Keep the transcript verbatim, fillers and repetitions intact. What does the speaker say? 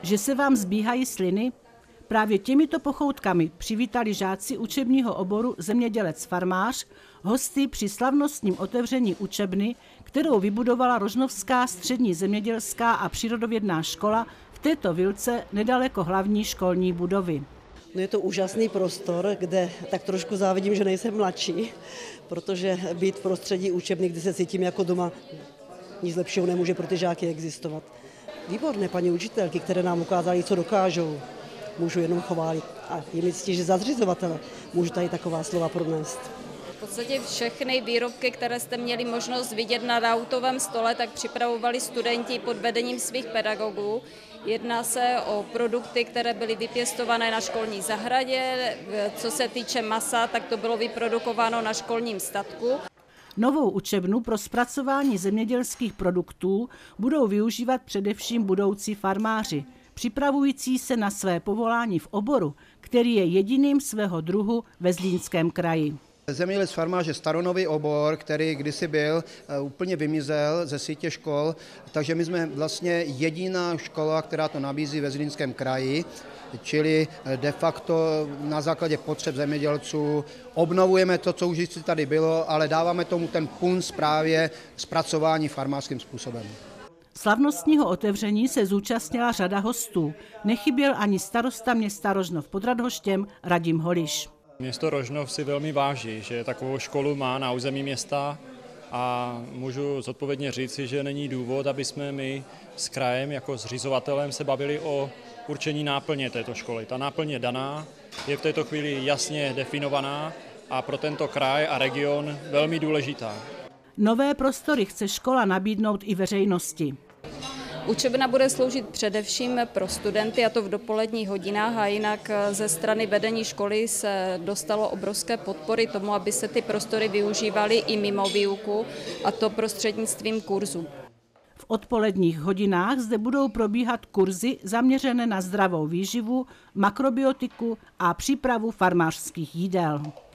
Že se vám zbíhají sliny? Právě těmito pochoutkami přivítali žáci učebního oboru zemědělec-farmář hosty při slavnostním otevření učebny, kterou vybudovala Rožnovská střední zemědělská a přírodovědná škola v této vilce nedaleko hlavní školní budovy. No je to úžasný prostor, kde tak trošku závidím, že nejsem mladší, protože být v prostředí učebny, kde se cítím jako doma, nic lepšího nemůže pro ty žáky existovat. Výborné paní učitelky, které nám ukázaly, co dokážou. Můžu jenom chválit a je mi ctí, že za zřizovatele můžu tady taková slova pronést. V podstatě všechny výrobky, které jste měli možnost vidět na rautovém stole, tak připravovali studenti pod vedením svých pedagogů. Jedná se o produkty, které byly vypěstované na školní zahradě. Co se týče masa, tak to bylo vyprodukováno na školním statku. Novou učebnu pro zpracování zemědělských produktů budou využívat především budoucí farmáři, připravující se na své povolání v oboru, který je jediným svého druhu ve Zlínském kraji. Zemědělec farmář je staronový obor, který kdysi byl, úplně vymizel ze sítě škol, takže my jsme vlastně jediná škola, která to nabízí ve Zlínském kraji, čili de facto na základě potřeb zemědělců obnovujeme to, co už tady bylo, ale dáváme tomu ten punc právě zpracování farmářským způsobem. Slavnostního otevření se zúčastnila řada hostů. Nechyběl ani starosta města Rožnov pod Radhoštěm Radim Holiš. Město Rožnov si velmi váží, že takovou školu má na území města a můžu zodpovědně říci, že není důvod, aby jsme my s krajem jako zřizovatelem se bavili o určení náplně této školy. Ta náplň je daná, je v této chvíli jasně definovaná a pro tento kraj a region velmi důležitá. Nové prostory chce škola nabídnout i veřejnosti. Učebna bude sloužit především pro studenty, a to v dopoledních hodinách, a jinak ze strany vedení školy se dostalo obrovské podpory tomu, aby se ty prostory využívaly i mimo výuku, a to prostřednictvím kurzů. V odpoledních hodinách zde budou probíhat kurzy zaměřené na zdravou výživu, makrobiotiku a přípravu farmářských jídel.